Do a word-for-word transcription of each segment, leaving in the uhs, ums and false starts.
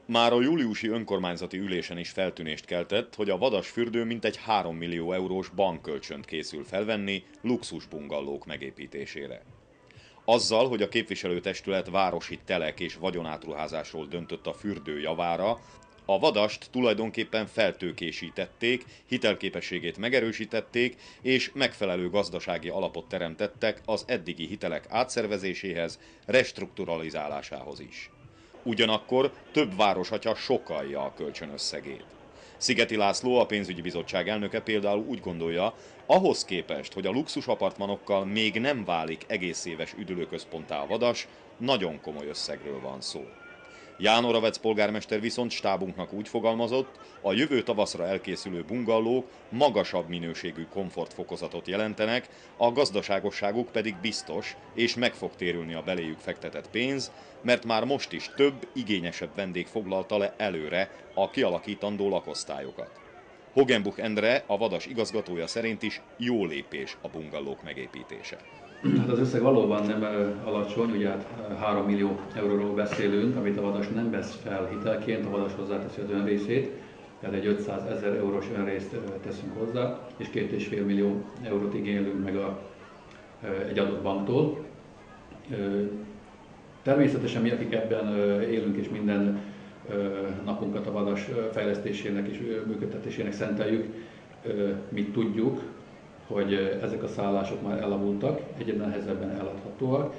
Már a júliusi önkormányzati ülésen is feltűnést keltett, hogy a Vadasfürdő mintegy három millió eurós bankkölcsönt készül felvenni luxusbungallók megépítésére. Azzal, hogy a képviselőtestület városi telek és vagyonátruházásról döntött a fürdő javára, a Vadast tulajdonképpen feltőkésítették, hitelképességét megerősítették, és megfelelő gazdasági alapot teremtettek az eddigi hitelek átszervezéséhez, restrukturalizálásához is. Ugyanakkor több városatya sokkalja a kölcsönösszegét. Szigeti László, a pénzügyi bizottság elnöke például úgy gondolja, ahhoz képest, hogy a luxusapartmanokkal még nem válik egész éves üdülőközponttá a Vadas, nagyon komoly összegről van szó. Ján Oravec polgármester viszont stábunknak úgy fogalmazott, a jövő tavaszra elkészülő bungallók magasabb minőségű komfortfokozatot jelentenek, a gazdaságosságuk pedig biztos, és meg fog térülni a beléjük fektetett pénz, mert már most is több, igényesebb vendég foglalta le előre a kialakítandó lakosztályokat. Hogenbuch Endre, a Vadas igazgatója szerint is jó lépés a bungallók megépítése. Hát az összeg valóban nem alacsony, ugye hát három millió euróról beszélünk, amit a Vadas nem vesz fel hitelként, a Vadas hozzáteszi az önrészét, tehát egy ötszázezer eurós önrészt teszünk hozzá, és két és fél millió eurót igénylünk meg a, egy adott banktól. Természetesen mi, akik ebben élünk és minden napunkat a Vadas fejlesztésének és működtetésének szenteljük, mi tudjuk, hogy ezek a szállások már elavultak, egyre nehezebben eladhatóak.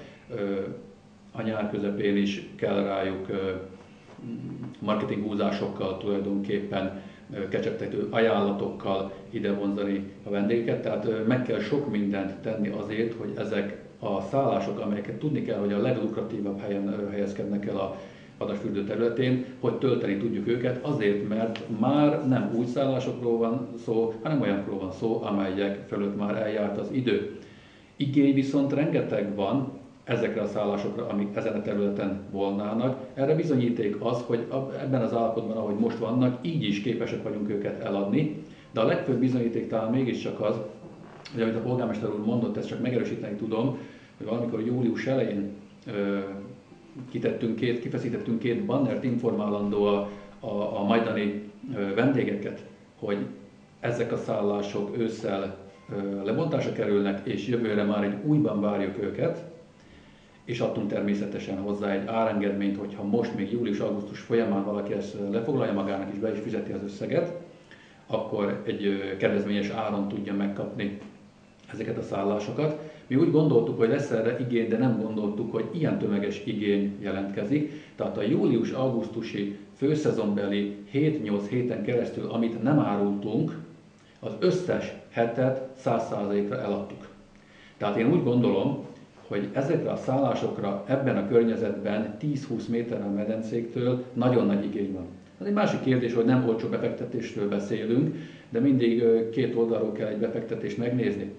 A nyár közepén is kell rájuk marketing húzásokkal tulajdonképpen kecsegtető ajánlatokkal ide vonzani a vendégeket, tehát meg kell sok mindent tenni azért, hogy ezek a szállások, amelyeket tudni kell, hogy a leglukratívabb helyen helyezkednek el a Vadasfürdő területén, hogy tölteni tudjuk őket, azért, mert már nem új szállásokról van szó, hanem olyanokról van szó, amelyek fölött már eljárt az idő. Igény viszont rengeteg van ezekre a szállásokra, amik ezen a területen volnának. Erre bizonyíték az, hogy ebben az állapotban, ahogy most vannak, így is képesek vagyunk őket eladni, de a legfőbb bizonyíték talán mégiscsak az, hogy amit a polgármester úr mondott, ezt csak megerősíteni tudom, hogy valamikor július elején kitettünk két, kifeszítettünk két bannert informálandó a, a, a majdani vendégeket, hogy ezek a szállások ősszel lebontásra kerülnek, és jövőre már egy újban várjuk őket, és adtunk természetesen hozzá egy árengedményt, hogyha most még július-augusztus folyamán valaki ezt lefoglalja magának és be is fizeti az összeget, akkor egy kedvezményes áron tudja megkapni ezeket a szállásokat. Mi úgy gondoltuk, hogy lesz erre igény, de nem gondoltuk, hogy ilyen tömeges igény jelentkezik. Tehát a július-augusztusi főszezonbeli hét-nyolc héten keresztül, amit nem árultunk, az összes hetet száz százalékra eladtuk. Tehát én úgy gondolom, hogy ezekre a szállásokra ebben a környezetben tíz-húsz méterre a medencéktől nagyon nagy igény van. Ez egy másik kérdés, hogy nem olcsó befektetésről beszélünk, de mindig két oldalról kell egy befektetést megnézni.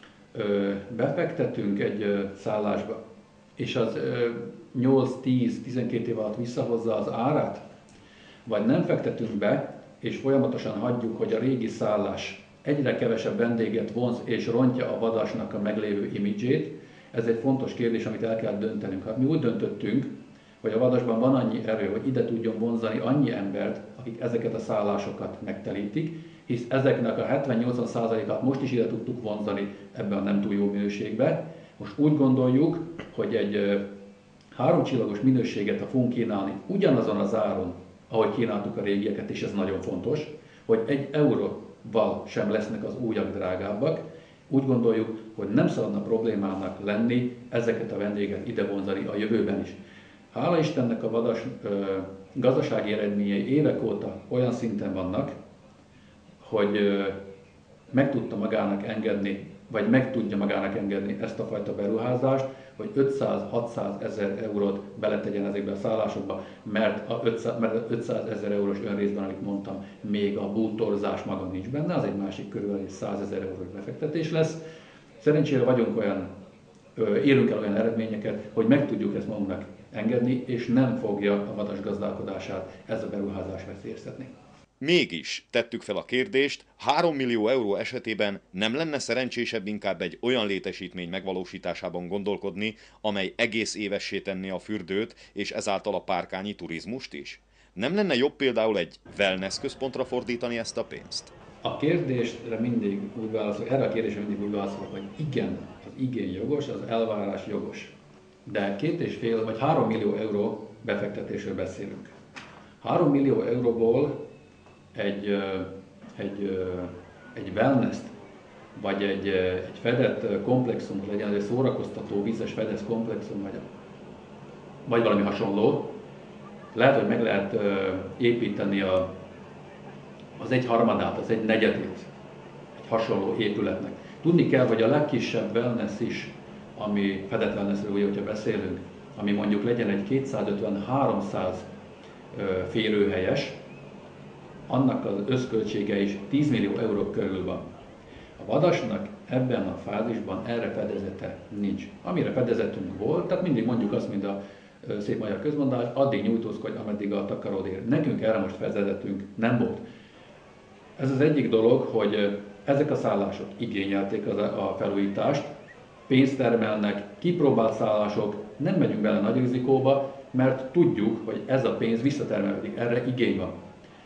Befektetünk egy szállásba, és az nyolc-tíz-tizenkét év alatt visszahozza az árát, vagy nem fektetünk be, és folyamatosan hagyjuk, hogy a régi szállás egyre kevesebb vendéget vonz és rontja a Vadasnak a meglévő imidzsét. Ez egy fontos kérdés, amit el kell döntenünk. Hát mi úgy döntöttünk, hogy a Vadasban van annyi erő, hogy ide tudjon vonzani annyi embert, akik ezeket a szállásokat megtelítik, hisz ezeknek a hetven-nyolcvan százalékát most is ide tudtuk vonzani ebben a nem túl jó minőségbe. Most úgy gondoljuk, hogy egy háromcsillagos minőséget, ha fogunk kínálni ugyanazon az áron, ahogy kínáltuk a régieket, és ez nagyon fontos, hogy egy euróval sem lesznek az újak drágábbak, úgy gondoljuk, hogy nem szabadna problémának lenni ezeket a vendégeket ide vonzani a jövőben is. Hála Istennek a Vadas ö, gazdasági eredményei évek óta olyan szinten vannak, hogy ö, meg tudta magának engedni, vagy meg tudja magának engedni ezt a fajta beruházást, hogy ötszáz-hatszáz ezer eurót beletegyen ezekbe a szállásokba, mert a ötszáz ezer eurós önrészben, amit mondtam, még a bútorzás maga nincs benne, az egy másik körülbelül egy száz ezer eurós befektetés lesz. Szerencsére vagyunk olyan, érünk el olyan eredményeket, hogy meg tudjuk ezt magunknak engedni, és nem fogja a Vadas gazdálkodását ez a beruházás veszélyeztetni. Mégis tettük fel a kérdést, három millió euró esetében nem lenne szerencsésebb inkább egy olyan létesítmény megvalósításában gondolkodni, amely egész évessé tenné a fürdőt, és ezáltal a párkányi turizmust is? Nem lenne jobb például egy wellness központra fordítani ezt a pénzt? A kérdésre mindig úgy válaszolok, erre a kérdésre mindig úgy válaszolok, hogy igen, az igény jogos, az elvárás jogos. De két és fél vagy három millió euró befektetésről beszélünk. Három millió euróból egy, egy, egy wellness-t, vagy egy, egy fedett komplexumot, legyen egy szórakoztató, vízes fedett komplexum, vagy, vagy valami hasonló, lehet, hogy meg lehet építeni a, az egy harmadát, az egy negyedét egy hasonló épületnek. Tudni kell, hogy a legkisebb wellness is, ami fedett wellnessről, ugye, hogyha beszélünk, ami mondjuk legyen egy kétszázötven-háromszáz férőhelyes, annak az összköltsége is tíz millió euró körül van. A Vadasnak ebben a fázisban erre fedezete nincs. Amire fedezetünk volt, tehát mindig mondjuk azt, mint a szép magyar közmondás, addig nyújtózkodj, ameddig a takaród ér. Nekünk erre most fedezetünk nem volt. Ez az egyik dolog, hogy ezek a szállások igényelték a felújítást, pénzt termelnek, kipróbált szállások, nem megyünk bele nagy rizikóba, mert tudjuk, hogy ez a pénz visszatermelődik, erre igény van.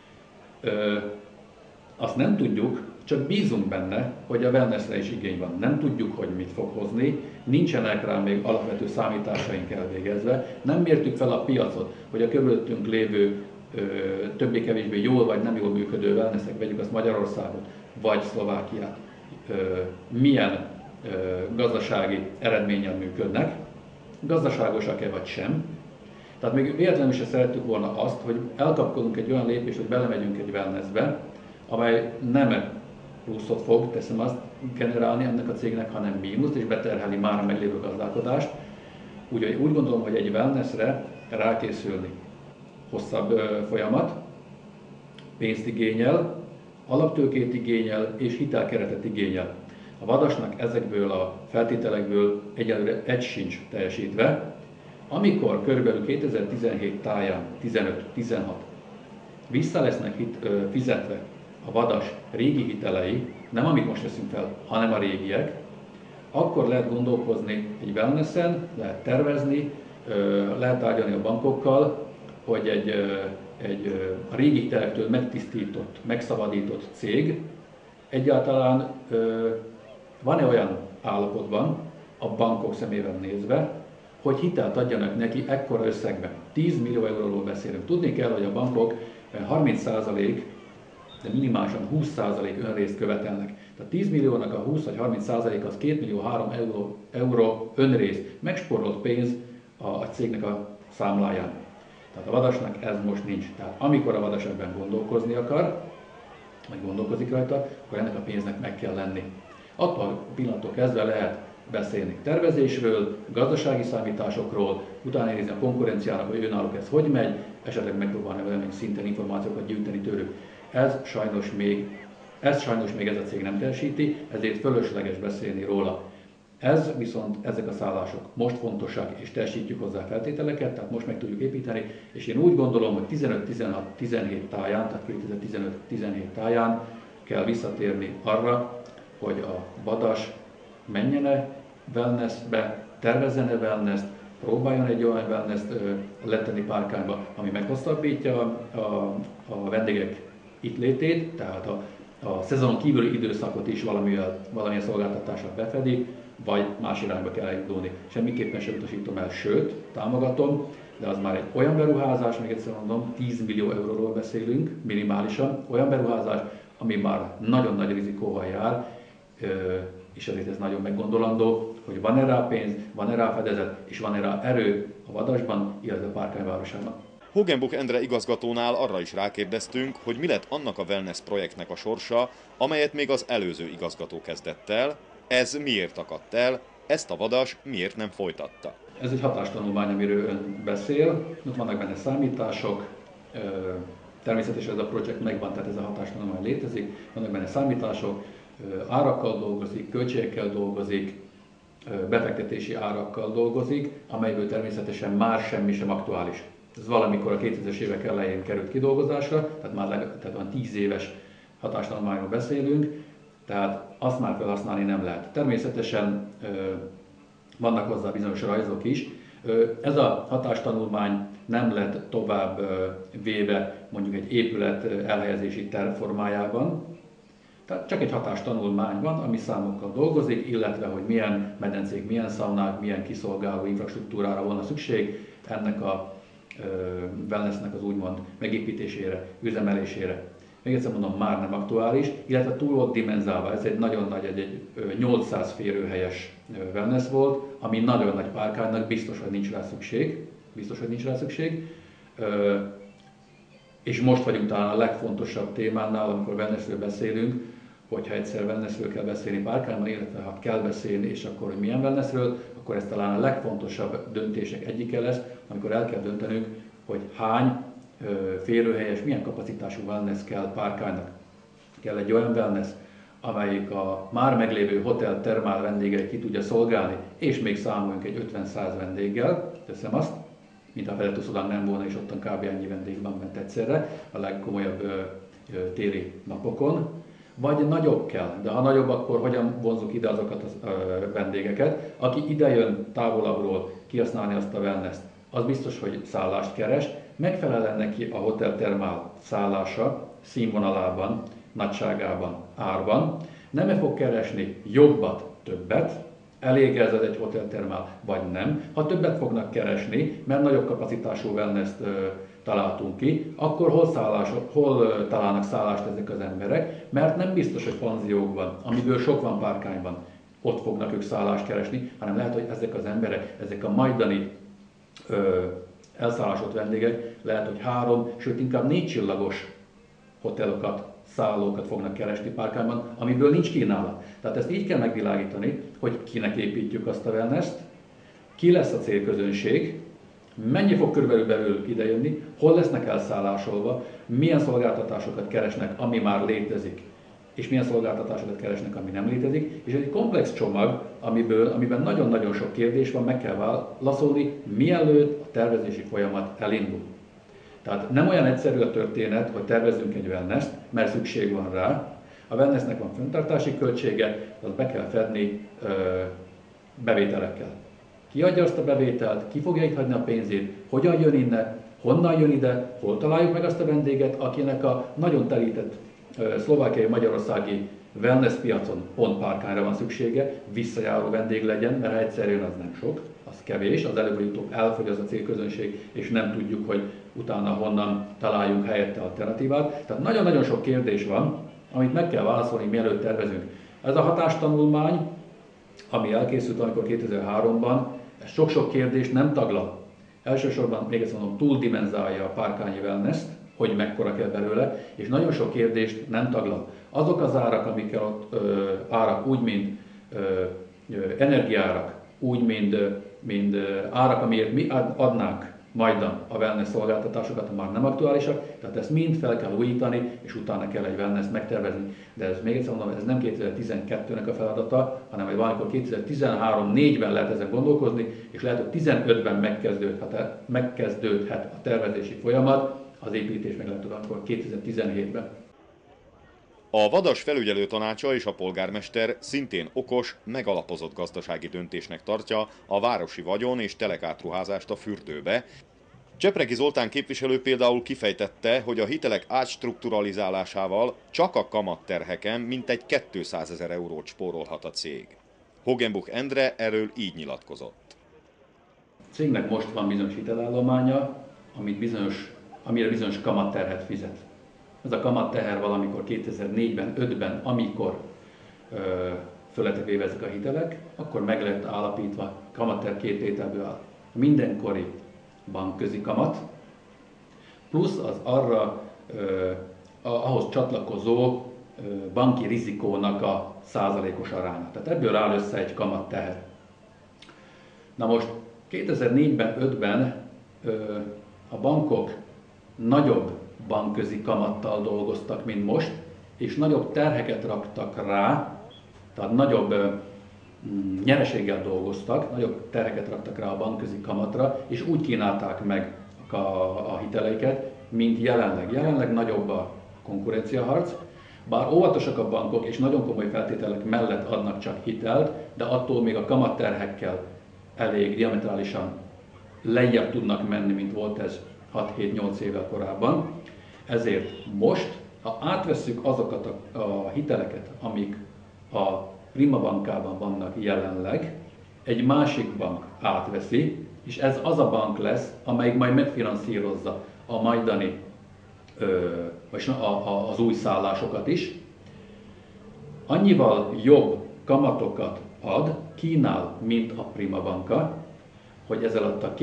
Ö, azt nem tudjuk, csak bízunk benne, hogy a wellnessre is igény van. Nem tudjuk, hogy mit fog hozni, nincsenek rá még alapvető számításaink elvégezve, nem mértük fel a piacot, hogy a körülöttünk lévő többé-kevésbé jól vagy nem jól működő wellnessek, vegyük azt Magyarországot, vagy Szlovákiát, ö, milyen ö, gazdasági eredménnyel működnek, gazdaságosak-e vagy sem. Tehát még véletlenül se szerettük volna azt, hogy elkapkodunk egy olyan lépést, hogy belemegyünk egy wellnessbe, amely nem pluszot fog, teszem azt, generálni ennek a cégnek, hanem mínuszt, és beterheli már a meglévő gazdálkodást. Úgyhogy úgy gondolom, hogy egy wellnessre rákészülni hosszabb ö, folyamat, pénzt igényel, alaptőkét igényel és hitelkeretet igényel. A Vadasnak ezekből a feltételekből egyelőre egy sincs teljesítve. Amikor körülbelül kétezer-tizenhét táján, tizenöt-tizenhat vissza lesznek hit, ö, fizetve a Vadas régi hitelei, nem amit most veszünk fel, hanem a régiek, akkor lehet gondolkozni egy wellnessen, lehet tervezni, ö, lehet tárgyalni a bankokkal, hogy egy, egy a régi hitelektől megtisztított, megszabadított cég egyáltalán van-e olyan állapotban, a bankok szemében nézve, hogy hitelt adjanak neki ekkora összegben. tíz millió euróról beszélünk. Tudni kell, hogy a bankok harminc százalék, de minimálisan húsz százalék önrészt követelnek. Tehát tíz milliónak a húsz vagy harminc százalék az két millió három euró, euró önrész, megsporolt pénz a, a cégnek a számláján. Tehát a Vadasnak ez most nincs. Tehát amikor a Vadas ebben gondolkozni akar, vagy gondolkozik rajta, akkor ennek a pénznek meg kell lenni. Attól a pillanattól kezdve lehet beszélni tervezésről, gazdasági számításokról, utána nézni a konkurenciának, hogy önállók ez hogy megy, esetleg megpróbálni valamilyen szinten információkat gyűjteni tőlük. Ez sajnos még, ez sajnos még ez a cég nem teljesíti, ezért fölösleges beszélni róla. Ez viszont, ezek a szállások most fontosak, és teljesítjük hozzá feltételeket, tehát most meg tudjuk építeni, és én úgy gondolom, hogy tizenöt-tizenhat-tizenhét táján, tehát kétezer-tizenöt-tizenhét táján kell visszatérni arra, hogy a Vadas menjene wellnessbe, tervezzene wellness-t, próbáljon egy olyan wellness-t letenni Párkányba, ami meghosszabbítja a, a, a vendégek itt létét, tehát a, a szezonon kívüli időszakot is valamilyen, valamilyen szolgáltatással befedi, vagy más irányba kell elindulni. Semmiképpen sem utasítom el, sőt, támogatom, de az már egy olyan beruházás, még egyszer mondom, tíz millió euróról beszélünk, minimálisan, olyan beruházás, ami már nagyon nagy rizikóval jár, és ezért ez nagyon meggondolandó, hogy van-e rá pénz, van-e rá fedezet, és van-e rá erő a Vadasban, illetve a Párkány városában. Hogenbuch Endre igazgatónál arra is rákérdeztünk, hogy mi lett annak a wellness projektnek a sorsa, amelyet még az előző igazgató kezdett el, ez miért akadt el, ezt a Vadas miért nem folytatta. Ez egy hatástanulmány, amiről ön beszél, ott vannak benne számítások, természetesen ez a projekt megvan, tehát ez a hatástanulmány létezik, vannak benne számítások, árakkal dolgozik, költségekkel dolgozik, befektetési árakkal dolgozik, amelyből természetesen már semmi sem aktuális. Ez valamikor a kétezres évek elején került kidolgozásra, tehát már leg, tehát van tíz éves hatástanulmányról beszélünk, tehát azt már felhasználni nem lehet. Természetesen vannak hozzá bizonyos rajzok is. Ez a hatástanulmány nem lett tovább véve mondjuk egy épület elhelyezési terv formájában. Tehát csak egy hatástanulmány van, ami számokkal dolgozik, illetve hogy milyen medencék, milyen szaunák, milyen kiszolgáló infrastruktúrára volna szükség ennek a wellnessnek az úgymond megépítésére, üzemelésére. Még egyszer mondom, már nem aktuális, illetve túl volt dimenzálva. Ez egy nagyon nagy, egy, egy nyolcszáz férőhelyes wellness volt, ami nagyon nagy párkánynak biztos, hogy nincs rá szükség. Biztos, hogy nincs rá szükség. És most vagyunk talán a legfontosabb témánál, amikor wellnessről beszélünk, hogyha egyszer wellnessről kell beszélni párkányban, illetve ha kell beszélni, és akkor, hogy milyen wellnessről, akkor ez talán a legfontosabb döntések egyike lesz, amikor el kell döntenünk, hogy hány férőhelyes, milyen kapacitású wellness kell párkánynak. Kell egy olyan wellness, amelyik a már meglévő hotel termál vendégeit ki tudja szolgálni, és még számoljunk egy ötven-száz vendéggel, teszem azt, mint a Feletuszodán nem volna, és ottan kb. Ennyi vendég van ment egyszerre a legkomolyabb ö, ö, téli napokon. Vagy nagyobb kell, de ha nagyobb, akkor hogyan vonzuk ide azokat a vendégeket, aki idejön távolabbról kihasználni azt a wellness-t, az biztos, hogy szállást keres, megfelel neki a hotel termál szállása színvonalában, nagyságában, árban, nem fog keresni jobbat, többet, elég ez egy hotel termál, vagy nem. Ha többet fognak keresni, mert nagyobb kapacitású wellness-t ö, találtunk ki, akkor hol, szállás, hol ö, találnak szállást ezek az emberek, mert nem biztos, hogy panziókban, amiből sok van párkányban, ott fognak ők szállást keresni, hanem lehet, hogy ezek az emberek, ezek a majdani ö, elszállásott vendégek, lehet, hogy három, sőt inkább négy csillagos hotelokat, szállókat fognak keresni párkányban, amiből nincs kínálat. Tehát ezt így kell megvilágítani, hogy kinek építjük azt a wellness-t, ki lesz a célközönség, mennyi fog körülbelül belőlük idejönni, hol lesznek elszállásolva, milyen szolgáltatásokat keresnek, ami már létezik, és milyen szolgáltatásokat keresnek, ami nem létezik, és ez egy komplex csomag, amiből, amiben nagyon-nagyon sok kérdés van, meg kell válaszolni, mielőtt a tervezési folyamat elindul. Tehát nem olyan egyszerű a történet, hogy tervezzünk egy wellness-t, mert szükség van rá. A wellnessnek van fenntartási költsége, azt be kell fedni ö, bevételekkel. Ki adja azt a bevételt, ki fogja itt hagyni a pénzét, hogyan jön innen, honnan jön ide, hol találjuk meg azt a vendéget, akinek a nagyon telített ö, szlovákiai, magyarországi wellness piacon pont párkányra van szüksége, visszajáró vendég legyen, mert ha egyszerűen az nem sok, az kevés, az előbb vagy utóbb elfogy az a célközönség, és nem tudjuk, hogy utána honnan találjunk helyette alternatívát. Tehát nagyon-nagyon sok kérdés van, amit meg kell válaszolni, mielőtt tervezünk. Ez a hatástanulmány, ami elkészült amikor kétezer-háromban, ez sok-sok kérdést nem taglal. Elsősorban, még ezt mondom, túldimenzálja a párkányi wellness-t, hogy mekkora kell belőle, és nagyon sok kérdést nem taglal. Azok az árak, amikkel ott ö, árak, úgy, mint ö, ö, energiárak, úgy, mint, ö, mint ö, árak, amiért mi adnánk majdan a wellness szolgáltatásokat, már nem aktuálisak, tehát ezt mind fel kell újítani, és utána kell egy wellness megtervezni. De ez még egyszer mondom, ez nem kétezer-tizenkettőnek a feladata, hanem hogy valamikor kétezer-tizenhárom négyben lehet ezen gondolkozni, és lehet, hogy tizenötben megkezdődhet, megkezdődhet a tervezési folyamat, az építés meg lehet, akkor kétezer-tizenhétben. A Vadas felügyelő tanácsa és a polgármester szintén okos, megalapozott gazdasági döntésnek tartja a városi vagyon és telekátruházást a fürdőbe. Csepregi Zoltán képviselő például kifejtette, hogy a hitelek átstrukturalizálásával csak a kamatterheken mintegy kétszázezer eurót spórolhat a cég. Hogenbuch Endre erről így nyilatkozott. A cégnek most van bizonyos hitelállománya, amit bizonyos, amire bizonyos kamatterhet fizet. Ez a kamatteher valamikor kétezer-négyben, ötben, amikor ö, fölettek véve ezek a hitelek, akkor meg lett állapítva, kamatterh két tételből áll. Mindenkori bankközi kamat, plusz az arra, ö, ahhoz csatlakozó ö, banki rizikónak a százalékos aránya. Tehát ebből áll össze egy kamatteher. Na most kétezer-négyben, ötben ö, a bankok nagyobb bankközi kamattal dolgoztak, mint most, és nagyobb terheket raktak rá, tehát nagyobb mm, nyereséggel dolgoztak, nagyobb terheket raktak rá a bankközi kamatra, és úgy kínálták meg a, a hiteleiket, mint jelenleg. Jelenleg nagyobb a konkurenciaharc, bár óvatosak a bankok, és nagyon komoly feltételek mellett adnak csak hitelt, de attól még a kamatterhekkel elég diametrálisan lejjebb tudnak menni, mint volt ez hat-hét-nyolc évvel korábban. Ezért most, ha átvesszük azokat a, a hiteleket, amik a Prima bankában vannak jelenleg, egy másik bank átveszi, és ez az a bank lesz, amelyik majd megfinanszírozza a majdani, ö, vagy a, a, az új szállásokat is. Annyival jobb kamatokat ad, kínál, mint a Prima banka, hogy ez alatt a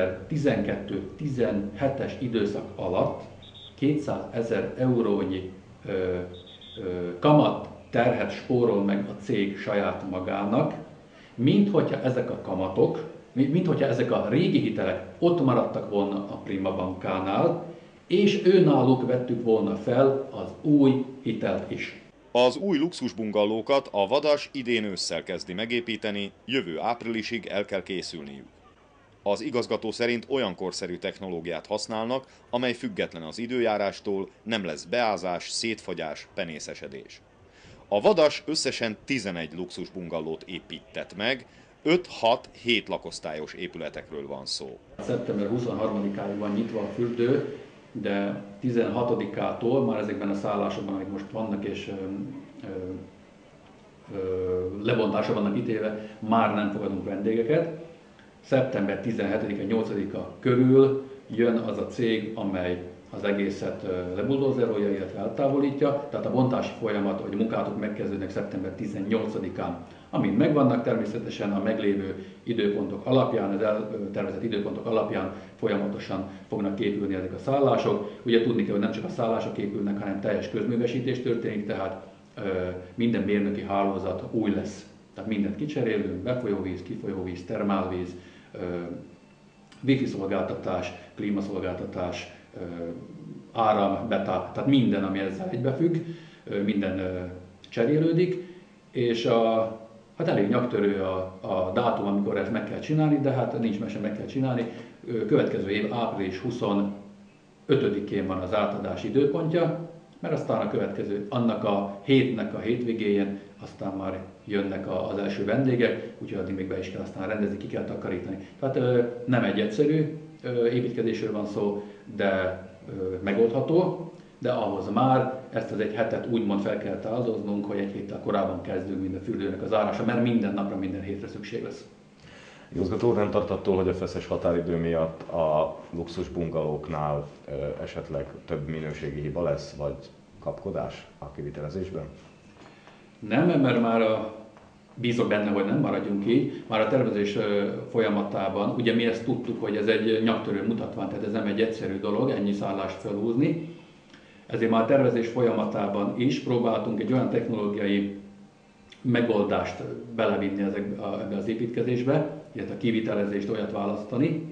kétezer-tizenkettő-tizenhetes időszak alatt kétszázezer eurónyi ö, ö, kamat terhet spórol meg a cég saját magának, mint hogyha ezek a kamatok, mint hogyha ezek a régi hitelek ott maradtak volna a Prima bankánál, és őnáluk vettük volna fel az új hitelt is. Az új luxusbungallókat a Vadas idén ősszel kezdi megépíteni, jövő áprilisig el kell készülniük. Az igazgató szerint olyan korszerű technológiát használnak, amely független az időjárástól, nem lesz beázás, szétfagyás, penészesedés. A Vadas összesen tizenegy luxusbungallót épített meg, öt-hat-hét lakosztályos épületekről van szó. szeptember huszonharmadikáig van nyitva a fürdő, de tizenhatodikától már ezekben a szállásokban, amik most vannak és ö, ö, ö, lebontásra vannak ítéve, már nem fogadunk vendégeket. szeptember tizenhetedike nyolcadika körül jön az a cég, amely az egészet lebuldózerolja, illetve eltávolítja, tehát a bontási folyamat, vagy a munkálatok megkezdődnek szeptember tizennyolcadikán. Amint megvannak, természetesen a meglévő időpontok alapján, az eltervezett időpontok alapján folyamatosan fognak épülni ezek a szállások. Ugye tudni kell, hogy nem csak a szállások épülnek, hanem teljes közművesítés történik, tehát minden mérnöki hálózat új lesz. Tehát mindent kicserélünk, befolyóvíz, kifolyóvíz, termálvíz, wifi szolgáltatás, klímaszolgáltatás, áram, betáp, tehát minden, ami ezzel egybefügg, minden cserélődik, és a, hát elég nyaktörő a, a dátum, amikor ezt meg kell csinálni, de hát nincs mese, meg kell csinálni. Következő év április huszonötödikén van az átadás időpontja, mert aztán a következő, annak a hétnek a hétvégéjén, aztán már jönnek az első vendégek, úgyhogy addig még be is kell aztán rendezni, ki kell takarítani. Tehát nem egy egyszerű építkezésről van szó, de megoldható, de ahhoz már ezt az egy hetet úgymond fel kell áldoznunk, hogy egy héttel korábban kezdünk minden fürdőnek az zárása, mert minden napra, minden hétre szükség lesz. Igazgató, nem tart attól, hogy a feszes határidő miatt a luxus bungalóknál esetleg több minőségi hiba lesz, vagy kapkodás a kivitelezésben? Nem, mert már a, bízok benne, hogy nem maradjunk így, már a tervezés folyamatában, ugye mi ezt tudtuk, hogy ez egy nyaktörő mutatvány, tehát ez nem egy egyszerű dolog, ennyi szállást felhúzni, ezért már a tervezés folyamatában is próbáltunk egy olyan technológiai megoldást belevinni ezekbe, ebbe az építkezésbe, illetve a kivitelezést olyat választani,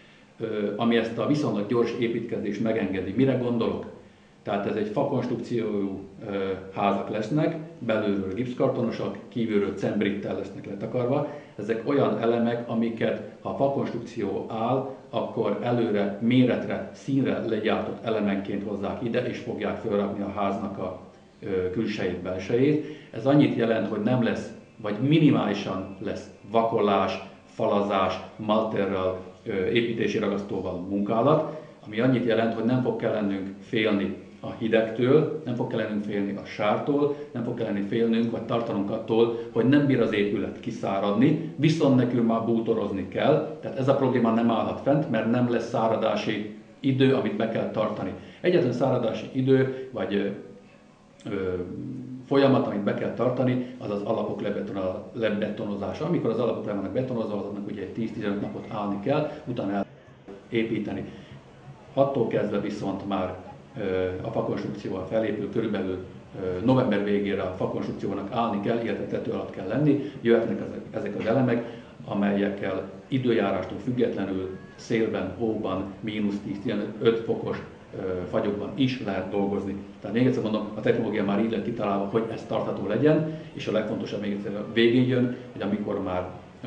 ami ezt a viszonylag gyors építkezést megengedi. Mire gondolok? Tehát ez egy fakonstrukciójú házak lesznek, belülről gipszkartonosak, kívülről cembrittel lesznek letakarva. Ezek olyan elemek, amiket ha a fakonstrukció áll, akkor előre méretre, színre legyártott elemenként hozzák ide, és fogják felrakni a háznak a külsejét, belsejét. Ez annyit jelent, hogy nem lesz, vagy minimálisan lesz vakolás, falazás, malterrel, építési ragasztóval munkálat, ami annyit jelent, hogy nem fog kellennünk félni a hidegtől, nem fog kellennünk félni a sártól, nem fog kelleni félnünk, vagy tartanunk attól, hogy nem bír az épület kiszáradni, viszont nekünk már bútorozni kell, tehát ez a probléma nem állhat fent, mert nem lesz száradási idő, amit be kell tartani. Egyetlen száradási idő, vagy ö, folyamat, amit be kell tartani, az az alapok lebetonozása. Amikor az alapok le vannak betonozva, azoknak ugye egy tíz-tizenöt napot állni kell, utána el építeni. Attól kezdve viszont már a fakonstrukcióval felépül, körülbelül november végére a fakonstrukciónak állni kell, illetve tető alatt kell lenni, jöhetnek ezek az elemek, amelyekkel időjárástól függetlenül szélben, hóban, mínusz tíz-tizenöt fokos fagyokban is lehet dolgozni. Tehát még egyszer mondom, a technológia már így lett kitalálva, hogy ez tartható legyen, és a legfontosabb még egyszer a végén jön, hogy amikor már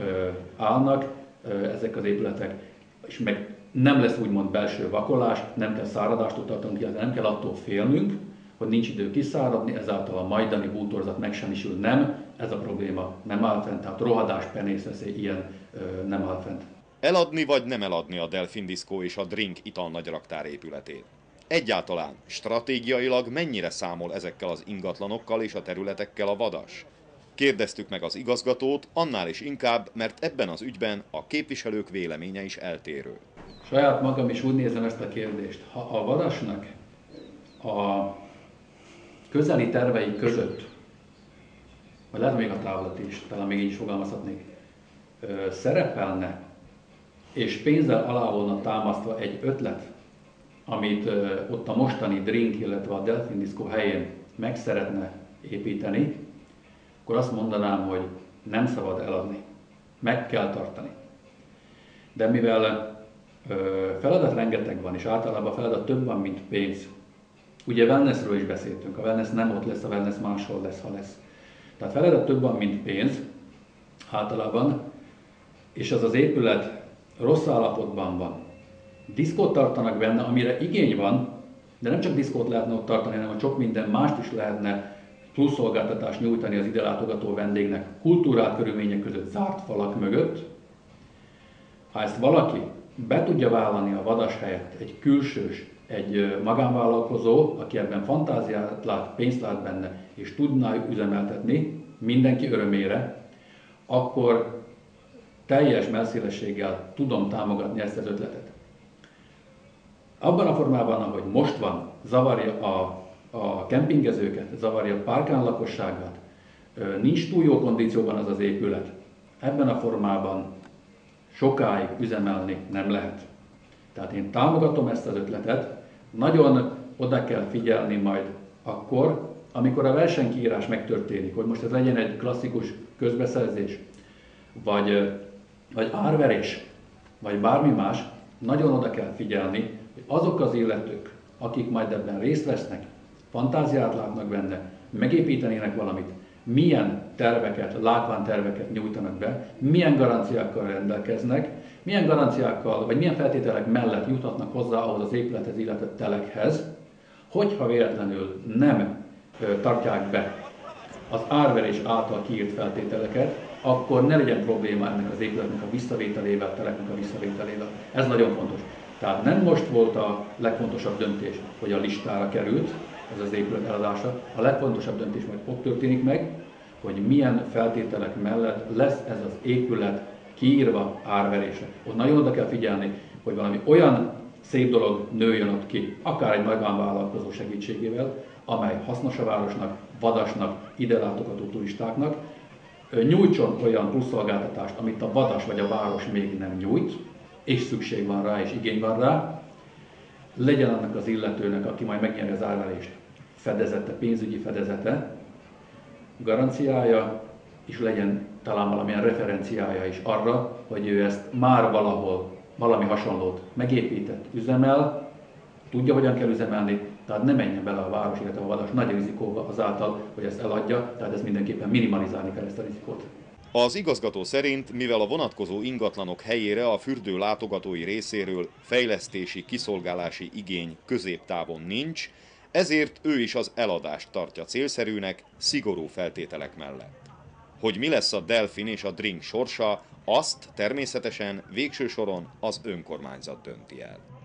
állnak ezek az épületek, és meg nem lesz úgymond belső vakolás, nem kell száradást tartanunk, illetve nem kell attól félnünk, hogy nincs idő kiszáradni, ezáltal a majdani bútorzat megsemmisül. Nem, ez a probléma nem áll fent, tehát rohadás, penészveszély, ilyen ö, nem áll fent. Eladni vagy nem eladni a Delfin Disco és a Drink ital nagyraktár épületét? Egyáltalán stratégiailag mennyire számol ezekkel az ingatlanokkal és a területekkel a Vadas? Kérdeztük meg az igazgatót, annál is inkább, mert ebben az ügyben a képviselők véleménye is eltérő. Saját magam is úgy nézem ezt a kérdést. Ha a Vadasnak a közeli tervei között, vagy lehet még a távlati is, talán még így is fogalmazhatnék, szerepelne, és pénzzel alá volna támasztva egy ötlet, amit ott a mostani Drink, illetve a Delfin Disco helyén meg szeretne építeni, akkor azt mondanám, hogy nem szabad eladni, meg kell tartani. De mivel feladat rengeteg van, és általában feladat több van, mint pénz, ugye wellnessről is beszéltünk, a wellness nem ott lesz, a wellness máshol lesz, ha lesz. Tehát feladat több van, mint pénz, általában, és az az épület rossz állapotban van. Diszkót tartanak benne, amire igény van, de nem csak diszkót lehetne ott tartani, hanem sok minden mást is lehetne plusz szolgáltatást nyújtani az ide látogató vendégnek, kultúrát körülmények között, zárt falak mögött. Ha ezt valaki be tudja vállalni a Vadas helyett, egy külsős, egy magánvállalkozó, aki ebben fantáziát lát, pénzt lát benne, és tudná üzemeltetni mindenki örömére, akkor teljes mellszélességgel tudom támogatni ezt az ötletet. Abban a formában, ahogy most van, zavarja a, a kempingezőket, zavarja a párkán lakosságát, nincs túl jó kondícióban az az épület. Ebben a formában sokáig üzemelni nem lehet. Tehát én támogatom ezt az ötletet, nagyon oda kell figyelni majd akkor, amikor a versenykiírás megtörténik, hogy most ez legyen egy klasszikus közbeszerzés, vagy, vagy árverés, vagy bármi más, nagyon oda kell figyelni, hogy azok az illetők, akik majd ebben részt vesznek, fantáziát látnak benne, megépítenének valamit, milyen terveket, látványterveket nyújtanak be, milyen garanciákkal rendelkeznek, milyen garanciákkal, vagy milyen feltételek mellett juthatnak hozzá ahhoz az épülethez, illetve telekhez, hogyha véletlenül nem ö, tartják be az árverés által kiírt feltételeket, akkor ne legyen probléma ennek az épületnek a visszavételével, a teleknek a visszavételével. Ez nagyon fontos. Tehát nem most volt a legfontosabb döntés, hogy a listára került ez az épület eladása. A legfontosabb döntés majd ott történik meg, hogy milyen feltételek mellett lesz ez az épület kiírva árverésre. Ott nagyon oda kell figyelni, hogy valami olyan szép dolog nőjön ott ki, akár egy magánvállalkozó segítségével, amely hasznos a városnak, Vadasnak, ide látogató turistáknak, nyújtson olyan plusz szolgáltatást, amit a Vadas vagy a város még nem nyújt, és szükség van rá, és igény van rá, legyen annak az illetőnek, aki majd megnyeri az árverést, fedezete, pénzügyi fedezete, garanciája, és legyen talán valamilyen referenciája is arra, hogy ő ezt már valahol, valami hasonlót megépített, üzemel, tudja, hogyan kell üzemelni, tehát ne menjen bele a város, illetve a Vadas nagy rizikóba azáltal, hogy ezt eladja, tehát ez mindenképpen minimalizálni kell ezt a rizikót. Az igazgató szerint, mivel a vonatkozó ingatlanok helyére a fürdő látogatói részéről fejlesztési, kiszolgálási igény középtávon nincs, ezért ő is az eladást tartja célszerűnek, szigorú feltételek mellett. Hogy mi lesz a Delfin és a Drink sorsa, azt természetesen végső soron az önkormányzat dönti el.